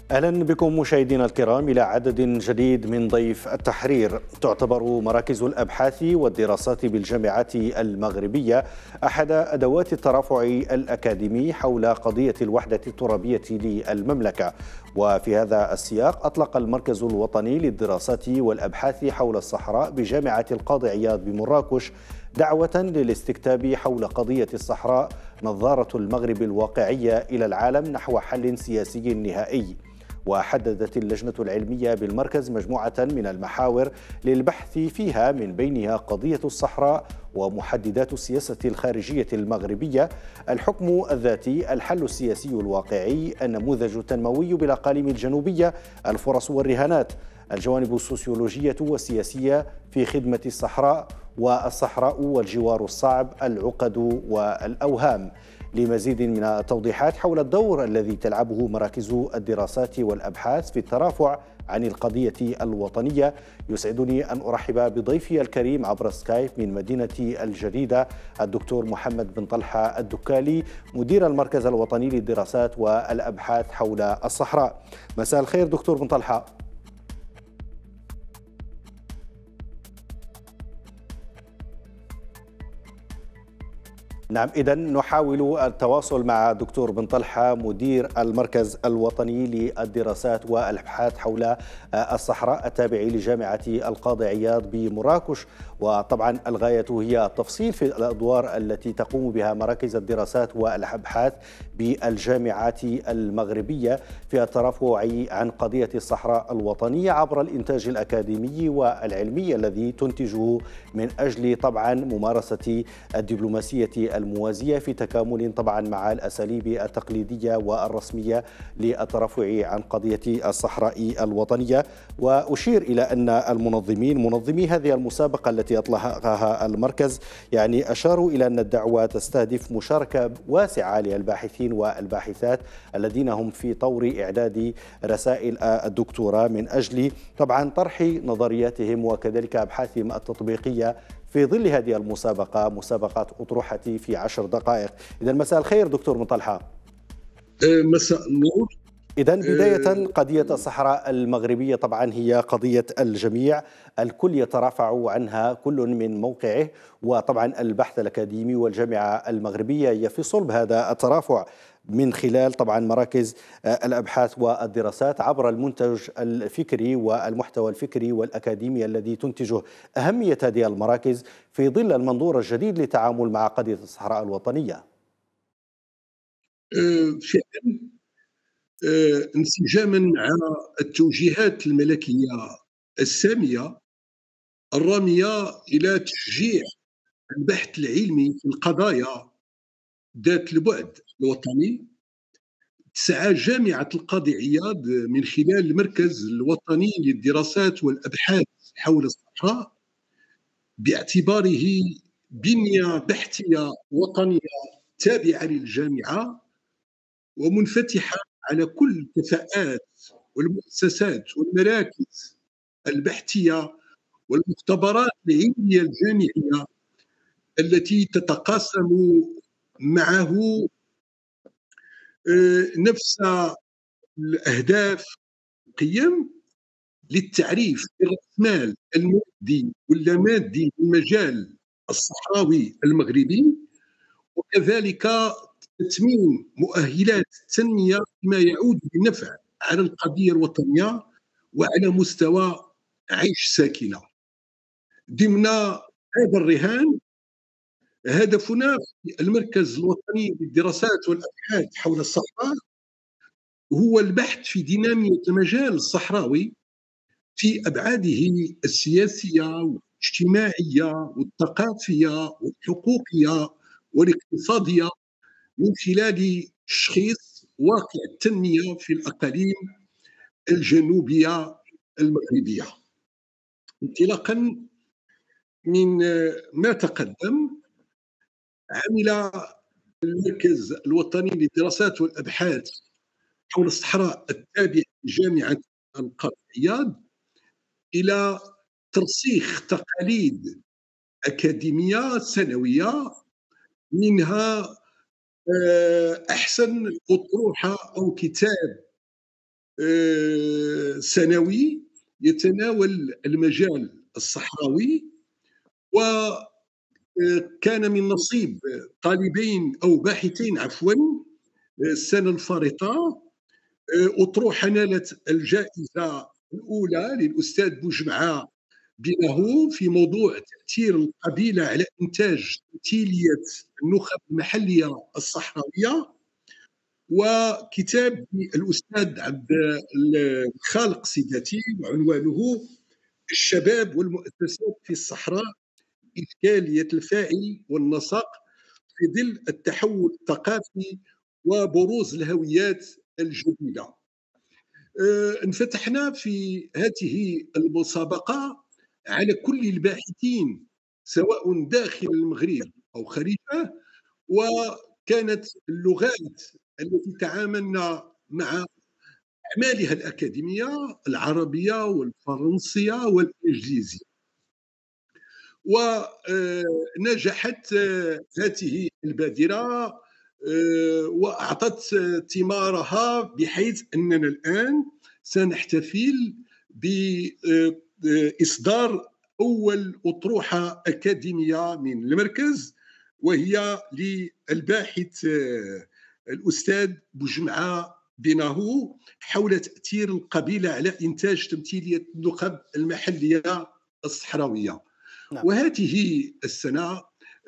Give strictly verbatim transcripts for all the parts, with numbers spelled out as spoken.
أهلا بكم مشاهدينا الكرام إلى عدد جديد من ضيف التحرير. تعتبر مراكز الأبحاث والدراسات بالجامعات المغربية أحد أدوات الترافع الأكاديمي حول قضية الوحدة الترابية للمملكة. وفي هذا السياق أطلق المركز الوطني للدراسات والأبحاث حول الصحراء بجامعة القاضي عياض بمراكش دعوة للاستكتاب حول قضية الصحراء نظارة المغرب الواقعية إلى العالم نحو حل سياسي نهائي. وحددت اللجنة العلمية بالمركز مجموعة من المحاور للبحث فيها، من بينها قضية الصحراء ومحددات السياسة الخارجية المغربية، الحكم الذاتي، الحل السياسي الواقعي، النموذج التنموي بالأقاليم الجنوبية، الفرص والرهانات، الجوانب السوسيولوجية والسياسية في خدمة الصحراء، والصحراء والجوار الصعب، العقد والأوهام. لمزيد من التوضيحات حول الدور الذي تلعبه مراكز الدراسات والأبحاث في الترافع عن القضية الوطنية، يسعدني أن أرحب بضيفي الكريم عبر سكايب من مدينة الجديدة الدكتور محمد بن طلحة الدكالي، مدير المركز الوطني للدراسات والأبحاث حول الصحراء. مساء الخير دكتور بن طلحة. نعم، إذن نحاول التواصل مع دكتور بن طلحة مدير المركز الوطني للدراسات والأبحاث حول الصحراء التابع لجامعة القاضي عياض بمراكش. وطبعا الغاية هي التفصيل في الأدوار التي تقوم بها مراكز الدراسات والأبحاث بالجامعات المغربية في الترافع عن قضية الصحراء الوطنية عبر الإنتاج الأكاديمي والعلمي الذي تنتجه من أجل طبعا ممارسة الدبلوماسية الموازية في تكامل طبعا مع الأساليب التقليدية والرسمية للترفع عن قضية الصحراء الوطنية. وأشير إلى أن المنظمين منظمي هذه المسابقة التي أطلقها المركز يعني أشاروا إلى أن الدعوة تستهدف مشاركة واسعة للباحثين والباحثات الذين هم في طور إعداد رسائل الدكتوراه من أجل طبعا طرح نظرياتهم وكذلك أبحاثهم التطبيقية في ظل هذه المسابقة، مسابقة أطروحتي في عشر دقائق. إذا مساء الخير دكتور مطلحة. مساء النور. إذا بداية قضية الصحراء المغربية طبعا هي قضية الجميع، الكل يترافع عنها كل من موقعه، وطبعا البحث الأكاديمي والجامعة المغربية هي في صلب هذا الترافع من خلال طبعا مراكز الأبحاث والدراسات عبر المنتج الفكري والمحتوى الفكري والأكاديمي الذي تنتجه. أهمية هذه المراكز في ظل المنظور الجديد للتعامل مع قضية الصحراء الوطنية. فعلا انسجاما مع التوجيهات الملكية السامية الرامية إلى تشجيع البحث العلمي في القضايا ذات البعد الوطني، تسعى جامعة القاضي عياض من خلال المركز الوطني للدراسات والأبحاث حول الصحراء باعتباره بنية بحثية وطنية تابعة للجامعة ومنفتحة على كل الكفاءات والمؤسسات والمراكز البحثية والمختبرات العلمية الجامعية التي تتقاسم معه نفس الأهداف والقيم للتعريف بالرأسمال المادي واللامادي في المجال الصحراوي المغربي، وكذلك تتميم مؤهلات التنمية فيما يعود بالنفع على القضية الوطنية وعلى مستوى عيش ساكنة. ضمن هذا الرهان هدفنا في المركز الوطني للدراسات والأبحاث حول الصحراء هو البحث في دينامية المجال الصحراوي في أبعاده السياسية والاجتماعية والثقافية والحقوقية والاقتصادية من خلال تشخيص واقع التنمية في الأقاليم الجنوبية المغربية. انطلاقا من ما تقدم، عمل المركز الوطني للدراسات والأبحاث حول الصحراء التابع لجامعة القاضي عياض إلى ترسيخ تقاليد أكاديمية سنوية، منها أحسن أطروحة أو كتاب آه، سنوي يتناول المجال الصحراوي، وكان من نصيب طالبين أو باحثين عفوا السنة الفارطة آه، أطروحة نالت الجائزة الأولى للأستاذ بوجمعة بله في موضوع تأثير القبيلة على إنتاج تمثيلية النخب المحلية الصحراوية، وكتاب الأستاذ عبد الخالق سيداتي وعنوانه الشباب والمؤسسات في الصحراء، إشكالية الفاعل والنسق في ظل التحول الثقافي وبروز الهويات الجديدة. آه، انفتحنا في هذه المسابقة على كل الباحثين سواء داخل المغرب أو خارجه، وكانت اللغات التي تعاملنا مع أعمالها الأكاديمية العربية والفرنسية والإنجليزية. ونجحت هذه البادرة وأعطت ثمارها، بحيث أننا الآن سنحتفل بإصدار أول أطروحة أكاديمية من المركز، وهي للباحث الأستاذ بوجمعة بناهو حول تأثير القبيلة على إنتاج تمثيلية النخب المحلية الصحراوية. نعم. وهذه السنة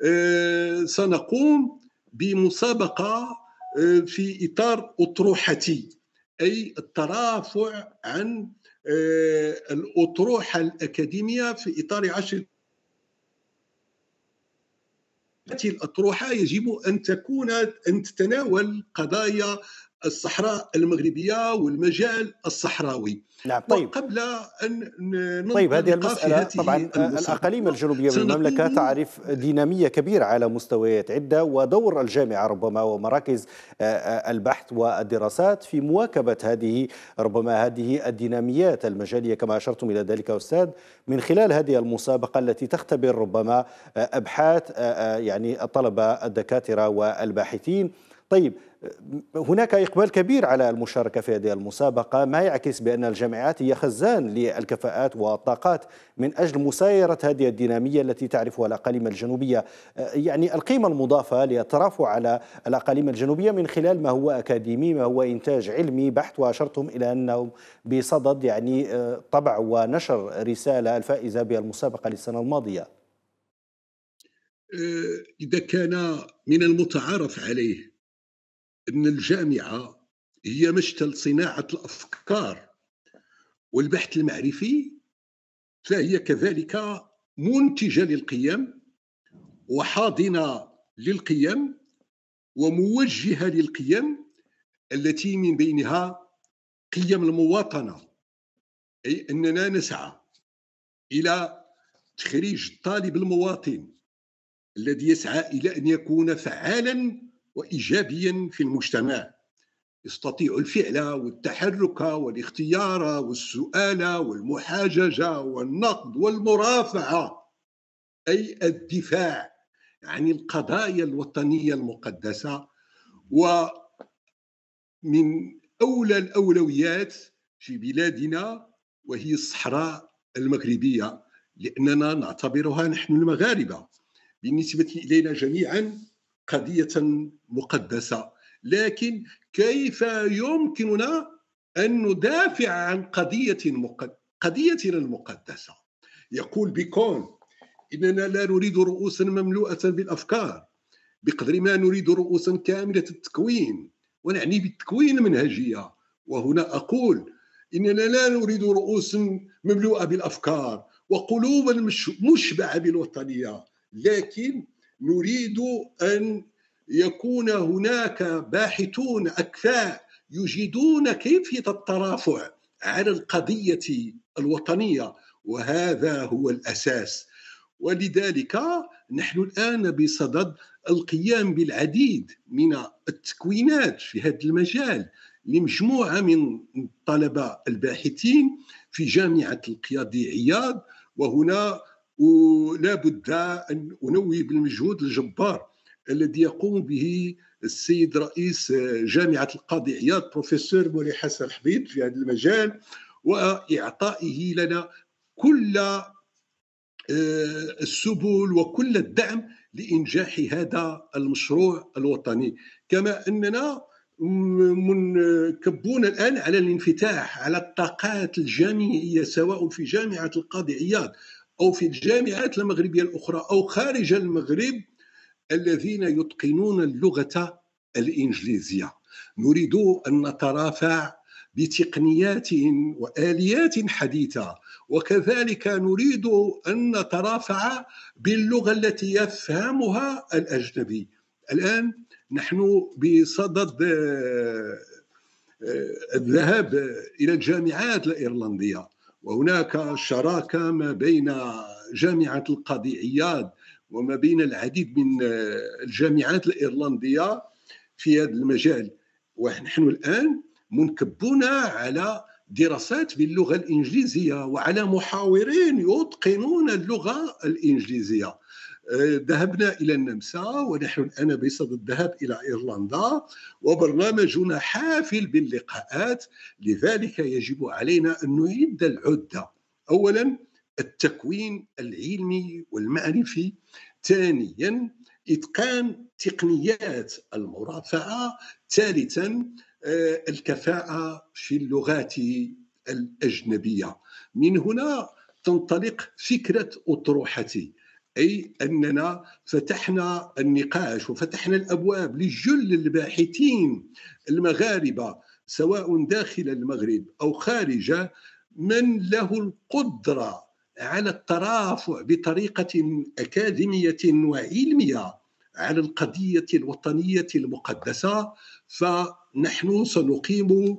سنقوم بمسابقة في إطار أطروحتي، أي الترافع عن الأطروحة الأكاديمية في إطار عشر. هذه الأطروحة يجب أن تكون أن تتناول قضايا الصحراء المغربية والمجال الصحراوي. نعم. طيب. وقبل أن طيب هذه المسألة طبعا الأقاليم الجنوبية من المملكة تعرف دينامية كبيرة على مستويات عدة، ودور الجامعة ربما ومراكز البحث والدراسات في مواكبة هذه ربما هذه الديناميات المجالية كما أشرتم إلى ذلك أستاذ، من خلال هذه المسابقة التي تختبر ربما أبحاث يعني الطلبة الدكاترة والباحثين. طيب هناك إقبال كبير على المشاركة في هذه المسابقة، ما يعكس بأن الجامعات هي خزان للكفاءات والطاقات من أجل مسايرة هذه الدينامية التي تعرفها الأقاليم الجنوبية. يعني القيمة المضافة للترافع على الأقاليم الجنوبية من خلال ما هو أكاديمي، ما هو إنتاج علمي بحت، وأشرتم إلى أنه بصدد يعني طبع ونشر رسالة الفائزة بالمسابقة للسنة الماضية. إذا كان من المتعارف عليه أن الجامعة هي مشتل صناعة الأفكار والبحث المعرفي، فهي كذلك منتجة للقيم وحاضنة للقيم وموجهة للقيم، التي من بينها قيم المواطنة، أي أننا نسعى إلى تخريج الطالب المواطن الذي يسعى إلى أن يكون فعالا وإيجابيا في المجتمع، يستطيع الفعل والتحرك والاختيار والسؤال والمحاججة والنقد والمرافعة، أي الدفاع عن القضايا الوطنية المقدسة. ومن أولى الأولويات في بلادنا وهي الصحراء المغربية، لأننا نعتبرها نحن المغاربة بالنسبة إلينا جميعا قضية مقدسة، لكن كيف يمكننا أن ندافع عن قضية مقد... قضيتنا المقدسة؟ يقول بيكون إننا لا نريد رؤوسا مملوءة بالأفكار بقدر ما نريد رؤوسا كاملة التكوين، ونعني بالتكوين المنهجية. وهنا أقول إننا لا نريد رؤوسا مملوءة بالأفكار وقلوبا مشبعة بالوطنية، لكن نريد أن يكون هناك باحثون أكفاء يجيدون كيفية الترافع على القضية الوطنية، وهذا هو الأساس. ولذلك نحن الآن بصدد القيام بالعديد من التكوينات في هذا المجال لمجموعة من الطلبة الباحثين في جامعة القيادي عياض. وهنا لا بد أن أنوه بالمجهود الجبار الذي يقوم به السيد رئيس جامعة القاضي عياض بروفيسور مولاي حسن حبيب في هذا المجال، وإعطائه لنا كل السبل وكل الدعم لإنجاح هذا المشروع الوطني. كما أننا منكبون الآن على الانفتاح على الطاقات الجامعية سواء في جامعة القاضي عياض أو في الجامعات المغربية الأخرى أو خارج المغرب الذين يتقنون اللغة الإنجليزية. نريد أن نترافع بتقنيات وآليات حديثة، وكذلك نريد أن نترافع باللغة التي يفهمها الأجنبي. الآن نحن بصدد الذهاب إلى الجامعات الإيرلندية، وهناك شراكة ما بين جامعة القاضي عياض وما بين العديد من الجامعات الإيرلندية في هذا المجال. ونحن الآن منكبون على دراسات باللغة الإنجليزية وعلى محاورين يتقنون اللغة الإنجليزية. ذهبنا إلى النمسا ونحن الآن بصدد الذهاب إلى إيرلندا، وبرنامجنا حافل باللقاءات. لذلك يجب علينا أن نعد العدة. أولا التكوين العلمي والمعرفي، ثانيا إتقان تقنيات المرافعة، ثالثا الكفاءة في اللغات الأجنبية. من هنا تنطلق فكرة أطروحتي، أي أننا فتحنا النقاش وفتحنا الأبواب لجل الباحثين المغاربة سواء داخل المغرب أو خارجه من له القدرة على الترافع بطريقة أكاديمية وعلمية على القضية الوطنية المقدسة. فنحن سنقيم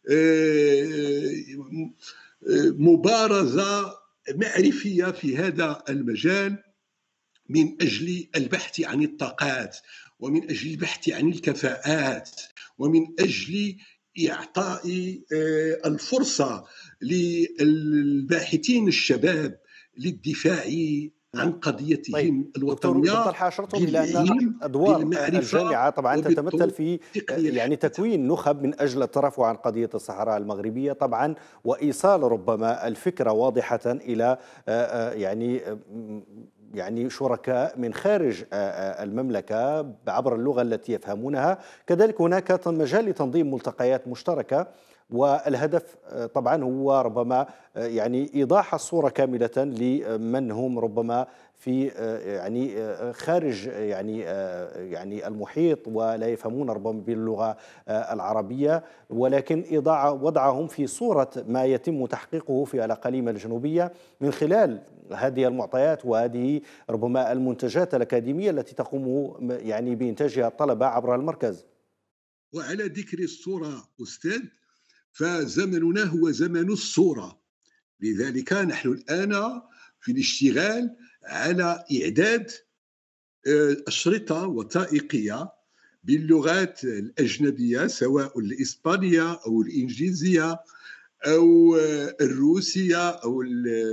مبارزة معرفية في هذا المجال من أجل البحث عن الطاقات، ومن أجل البحث عن الكفاءات، ومن أجل إعطاء الفرصة للباحثين الشباب للدفاع عن قضيتهم طيب الوطنية. دكتور طلحة، أشرتم إلى أن أدوار الجامعة طبعا تتمثل في يعني تكوين نخب من أجل الترفع عن قضية الصحراء المغربية طبعا، وإيصال ربما الفكرة واضحة إلى يعني يعني شركاء من خارج المملكة عبر اللغة التي يفهمونها. كذلك هناك مجال لتنظيم ملتقيات مشتركة، والهدف طبعا هو ربما يعني إيضاح الصورة كاملة لمن هم ربما في يعني خارج يعني يعني المحيط ولا يفهمون ربما باللغة العربية، ولكن إيضاع وضعهم في صورة ما يتم تحقيقه في الأقاليم الجنوبية من خلال هذه المعطيات وهذه ربما المنتجات الأكاديمية التي تقوم يعني بإنتاجها الطلبة عبر المركز. وعلى ذكر الصورة أستاذ، فزمننا هو زمن الصورة. لذلك نحن الآن في الاشتغال على إعداد أشرطة وثائقية باللغات الأجنبية سواء الإسبانية أو الإنجليزية أو الروسية أو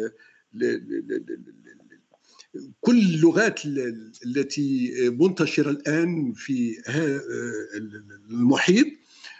كل اللغات التي منتشرة الآن في المحيط.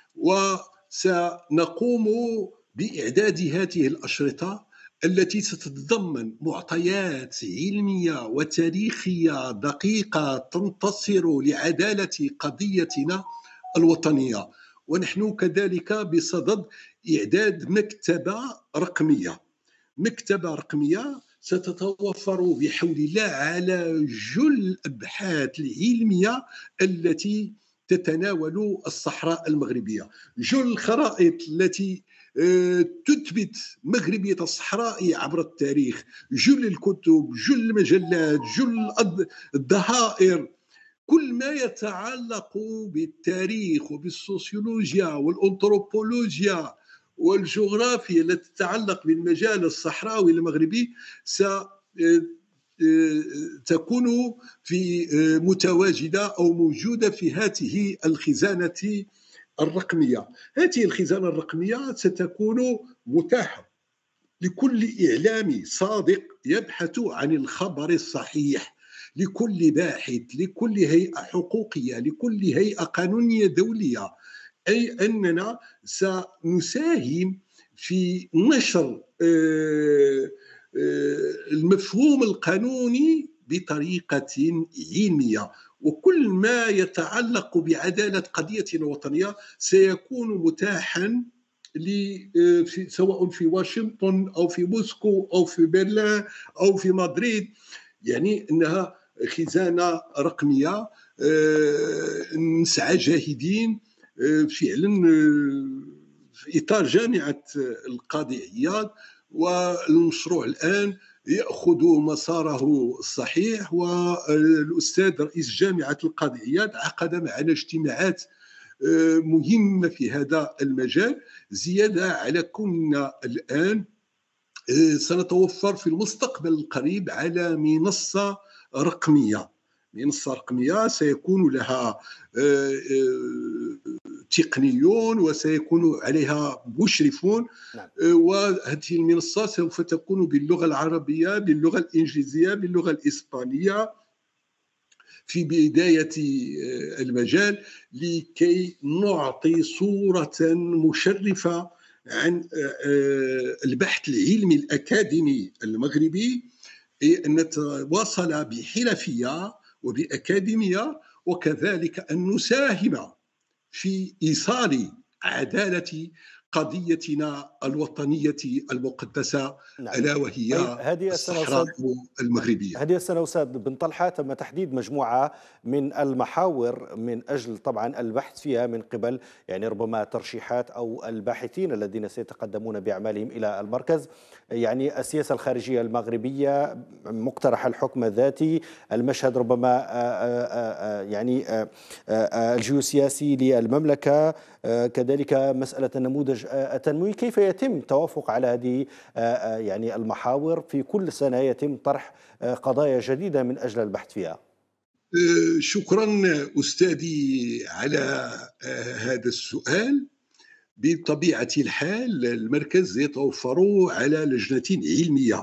وسنقوم بإعداد هذه الأشرطة التي ستتضمن معطيات علمية وتاريخية دقيقة تنتصر لعدالة قضيتنا الوطنية. ونحن كذلك بصدد إعداد مكتبة رقمية مكتبة رقمية ستتوفر بحول الله على جل الأبحاث العلمية التي تتناول الصحراء المغربية، جل الخرائط التي تثبت مغربية الصحراء عبر التاريخ، جل الكتب، جل المجلات، جل الظهائر، كل ما يتعلق بالتاريخ وبالسوسيولوجيا والأنثروبولوجيا والجغرافيا التي تتعلق بالمجال الصحراوي المغربي ستكون في متواجدة أو موجودة في هذه الخزانة الرقمية. هذه الخزانة الرقمية ستكون متاحة لكل إعلامي صادق يبحث عن الخبر الصحيح، لكل باحث، لكل هيئة حقوقية، لكل هيئة قانونية دولية، أي أننا سنساهم في نشر آه، آه، المفهوم القانوني بطريقة علمية، وكل ما يتعلق بعدالة قضيتنا الوطنية سيكون متاحا سواء في واشنطن أو في موسكو أو في برلين أو في مدريد. يعني أنها خزانة رقمية نسعى جاهدين فعلا في إطار جامعة القاضي عياض، والمشروع الآن يأخذ مساره الصحيح. والأستاذ رئيس جامعة القاضي عياض عقد معنا اجتماعات مهمة في هذا المجال، زيادة على كنا الآن سنتوفر في المستقبل القريب على منصة رقمية منصة رقمية سيكون لها تقنيون وسيكون عليها مشرفون. نعم. وهذه المنصة سوف تكون باللغة العربية، باللغة الإنجليزية، باللغة الإسبانية في بداية المجال، لكي نعطي صورة مشرفة عن البحث العلمي الأكاديمي المغربي، أن نتواصل بحرفية وبأكاديمية، وكذلك أن نساهم في إيصال عدالة قضيتنا الوطنية المقدسة. نعم. ألا وهي طيب الصحراء المغربية. هذه السنة أستاذ بن طلحة تم تحديد مجموعة من المحاور من أجل طبعا البحث فيها من قبل يعني ربما ترشيحات أو الباحثين الذين سيتقدمون بأعمالهم إلى المركز، يعني السياسة الخارجية المغربية، مقترح الحكم الذاتي، المشهد ربما يعني الجيوسياسي للمملكة، كذلك مسألة النموذج التنموي. كيف يتم التوافق على هذه يعني المحاور؟ في كل سنة يتم طرح قضايا جديدة من أجل البحث فيها. شكرا أستاذي على هذا السؤال. بطبيعة الحال المركز يتوفر على لجنة علمية،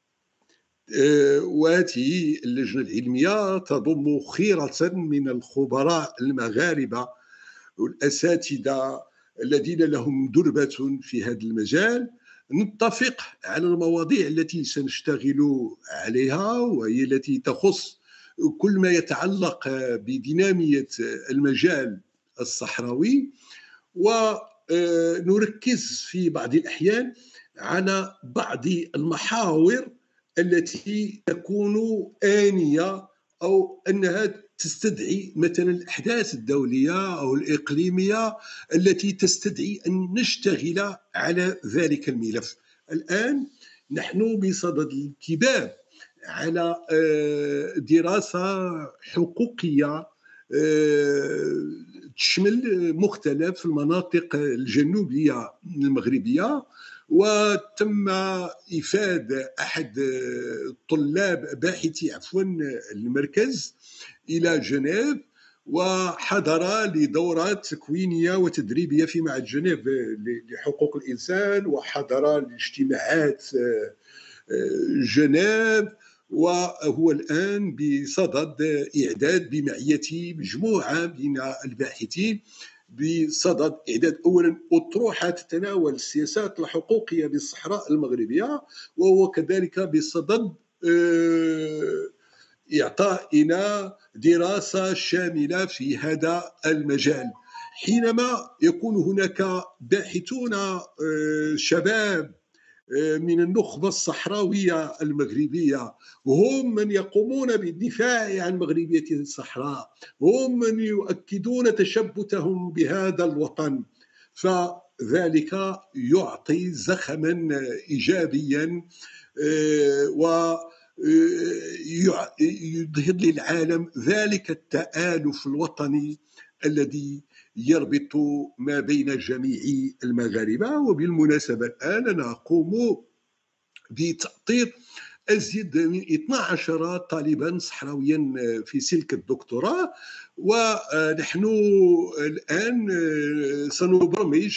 وهذه اللجنة العلمية تضم خيرة من الخبراء المغاربة والأساتذة الذين لهم دربة في هذا المجال. نتفق على المواضيع التي سنشتغل عليها، وهي التي تخص كل ما يتعلق بدينامية المجال الصحراوي، ونركز في بعض الأحيان على بعض المحاور التي تكون آنية أو أنها تستدعي مثلا الأحداث الدولية أو الإقليمية التي تستدعي أن نشتغل على ذلك الملف. الآن نحن بصدد الانتباه على دراسة حقوقية تشمل مختلف المناطق الجنوبية المغربية، وتم إفاد أحد طلاب باحثي عفوا المركز إلى جنيف، وحضر لدورات تكوينية وتدريبية في معهد جنيف لحقوق الإنسان، وحضر لاجتماعات جنيف، وهو الآن بصدد إعداد بمعية مجموعة من الباحثين بصدد إعداد أولا أطروحة تتناول السياسات الحقوقية بالصحراء المغربية، وهو كذلك بصدد إعطائنا دراسة شاملة في هذا المجال. حينما يكون هناك باحثون شباب من النخبة الصحراوية المغربية هم من يقومون بالدفاع عن مغربية الصحراء، هم من يؤكدون تشبثهم بهذا الوطن، فذلك يعطي زخما إيجابيا ويظهر للعالم ذلك التآلف الوطني الذي يربط ما بين جميع المغاربة. وبالمناسبة الآن أنا أقوم بتأطير أزيد من اثنا عشر طالبا صحراويا في سلك الدكتوراه، ونحن الآن سنبرمج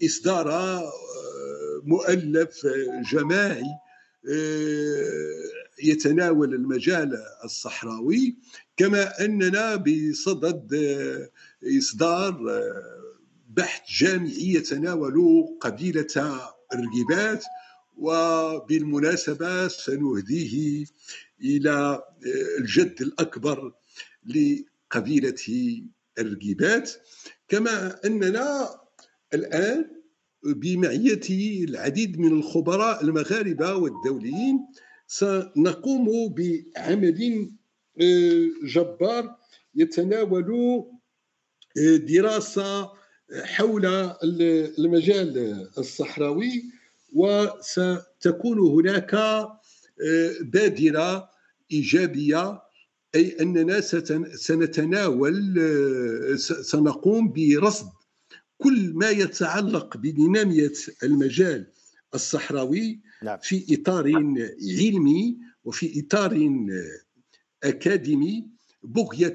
إصدار مؤلف جماعي يتناول المجال الصحراوي، كما أننا بصدد إصدار بحث جامعي يتناول قبيلة الرقيبات، وبالمناسبة سنهديه إلى الجد الأكبر لقبيلة الرقيبات. كما أننا الآن بمعية العديد من الخبراء المغاربة والدوليين سنقوم بعمل جبار يتناول دراسة حول المجال الصحراوي، وستكون هناك بادرة إيجابية، أي أننا سنتناول سنقوم برصد كل ما يتعلق بتنمية المجال الصحراوي في إطار علمي وفي إطار أكاديمي، بغية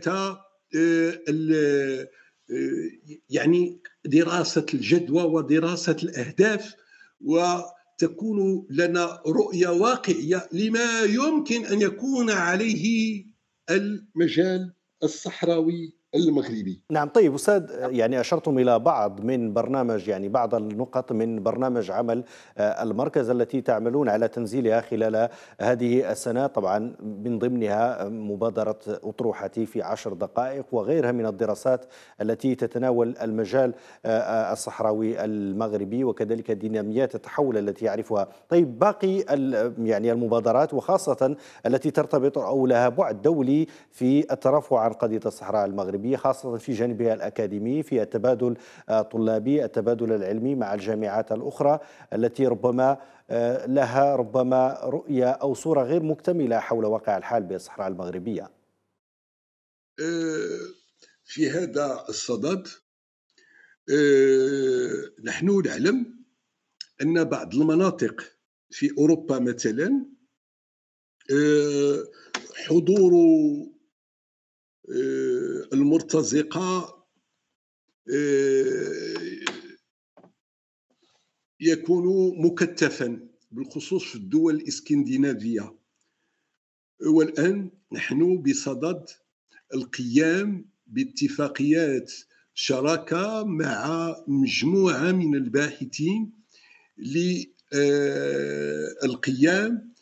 يعني دراسة الجدوى ودراسة الأهداف، وتكون لنا رؤية واقعية لما يمكن أن يكون عليه المجال الصحراوي المغربي. نعم. طيب أستاذ، يعني أشرتم إلى بعض من برنامج يعني بعض النقط من برنامج عمل المركز التي تعملون على تنزيلها خلال هذه السنة، طبعا من ضمنها مبادرة أطروحتي في عشر دقائق وغيرها من الدراسات التي تتناول المجال الصحراوي المغربي وكذلك ديناميات التحول التي يعرفها. طيب باقي يعني المبادرات وخاصة التي ترتبط أو لها بعد دولي في الترفع عن قضية الصحراء المغربية، خاصة في جانبها الأكاديمي، في التبادل الطلابي، التبادل العلمي مع الجامعات الأخرى التي ربما لها ربما رؤية أو صورة غير مكتملة حول واقع الحال بالصحراء المغربية. في هذا الصدد نحن نعلم أن بعض المناطق في أوروبا مثلا حضور المرتزقة يكون مكثفا بالخصوص في الدول الإسكندنافية، والآن نحن بصدد القيام باتفاقيات شراكة مع مجموعة من الباحثين للقيام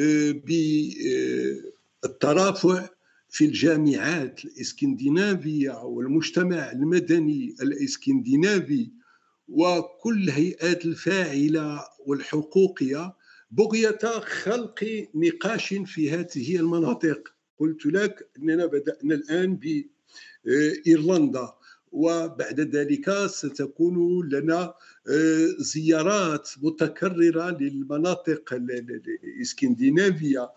بالترافع في الجامعات الإسكندنافية والمجتمع المدني الإسكندنافي وكل الهيئات الفاعلة والحقوقية، بغية خلق نقاش في هذه المناطق. قلت لك أننا بدأنا الآن بإيرلندا، وبعد ذلك ستكون لنا زيارات متكررة للمناطق الإسكندنافية،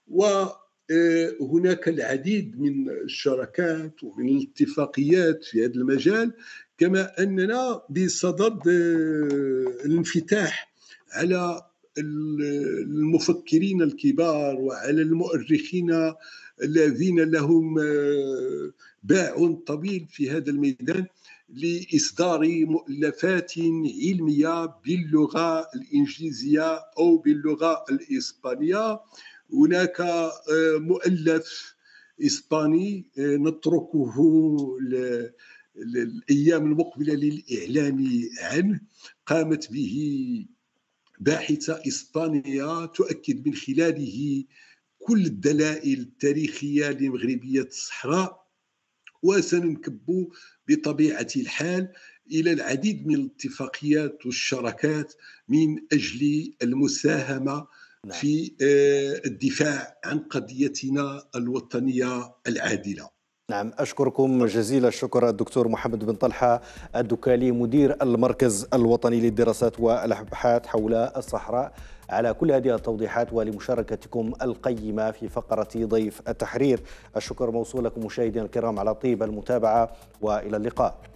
وهناك العديد من الشراكات ومن الاتفاقيات في هذا المجال. كما أننا بصدد الانفتاح على المفكرين الكبار وعلى المؤرخين الذين لهم باع طويل في هذا الميدان لإصدار مؤلفات علمية باللغة الإنجليزية أو باللغة الإسبانية. هناك مؤلف إسباني نتركه الأيام المقبلة للإعلان عنه، قامت به باحثة إسبانية تؤكد من خلاله كل الدلائل التاريخية لمغربية الصحراء، وسننكب بطبيعة الحال إلى العديد من الاتفاقيات والشراكات من أجل المساهمة في الدفاع عن قضيتنا الوطنية العادلة. نعم، أشكركم جزيل الشكر الدكتور محمد بن طلحة الدكالي، مدير المركز الوطني للدراسات والأبحاث حول الصحراء، على كل هذه التوضيحات ولمشاركتكم القيمة في فقرة ضيف التحرير. الشكر موصول لكم مشاهدينا الكرام على طيب المتابعة، وإلى اللقاء.